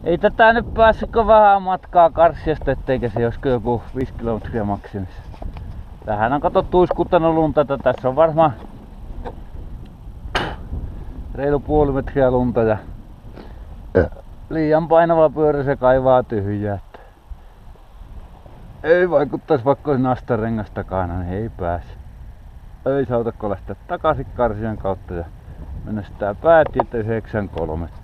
Ei tätä nyt päässytkö vähän matkaa Karssiasta, etteikä se olisiko joku 5 kilometriä maksimissa. Tähän on kato tuiskuttanut lunta, että tässä on varmaan reilu puoli metriä lunta ja liian painava pyörä, se kaivaa tyhjää. Ei vaikuttais vaikka olisi nastarengas takana, niin ei pääse. Ei saata lähteä takaisin Karsian kautta ja mennä sitä päätietä 93.